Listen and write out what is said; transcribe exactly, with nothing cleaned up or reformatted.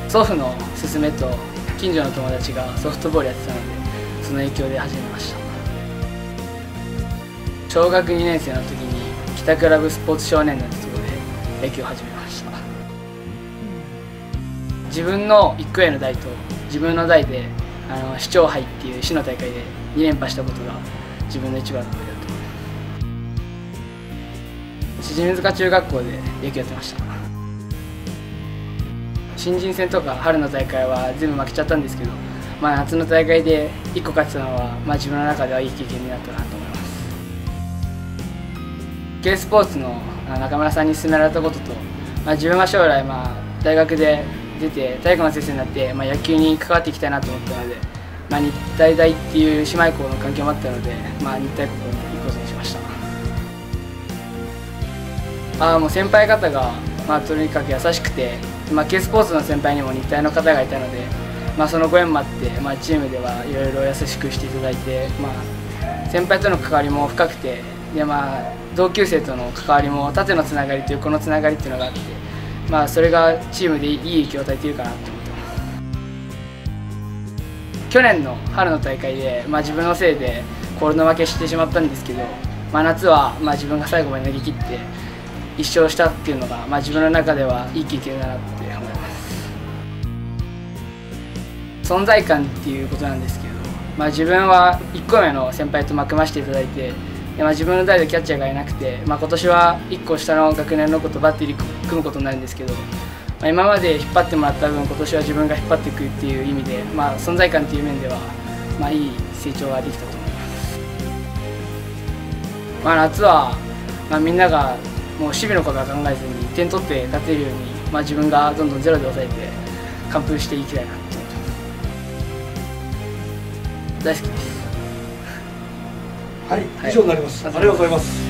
祖父の勧めと近所の友達がソフトボールやってたので、その影響で始めました。小学にねん生の時に北クラブスポーツ少年団というところで野球を始めました。自分のいっこ上の代と自分の代であの市長杯っていう市の大会でに連覇したことが自分の一番の思いだと思います。縮塚中学校で野球やってました。新人戦とか春の大会は全部負けちゃったんですけど、まあ、夏の大会でいっこ勝てたのは、まあ、自分の中ではいい経験になったなと思います。K スポーツの中村さんに勧められたことと、まあ、自分は将来、まあ、大学で出て体育の先生になって、まあ、野球に関わっていきたいなと思ったので、まあ、日体大っていう姉妹校の関係もあったので、まあ、日体高校に行くことにしました。あもう先輩方が、まあ、とにかく優しくて、まあ、K スポーツの先輩にも日体の方がいたので、まあ、そのご縁もあって、まあ、チームではいろいろ優しくしていただいて、まあ、先輩との関わりも深くて、で、まあ、同級生との関わりも縦のつながりと横のつながりっていうのがあって、まあ、それがチームでいい影響を与えているかなと思ってます。去年の春の大会で、まあ、自分のせいでコールド負けしてしまったんですけど、まあ、夏はまあ自分が最後まで投げ切っていっ勝したっていうのが、まあ、自分の中ではいい経験だなって思います。存在感っていうことなんですけど、まあ、自分はいっこめの先輩とまくましていただいて、で、まあ、自分の代でキャッチャーがいなくて、まあ、今年はいっこ下の学年の子とバッテリー組むことになるんですけど、まあ、今まで引っ張ってもらった分今年は自分が引っ張っていくっていう意味で、まあ、存在感っていう面では、まあ、いい成長ができたと思います。まあ、夏は、まあ、みんながもう守備のことは考えずに点取って勝てるように、まあ、自分がどんどんゼロで抑えて完封していきたいなと思ってます。大好きです。 はい、以上になります。ありがとうございます。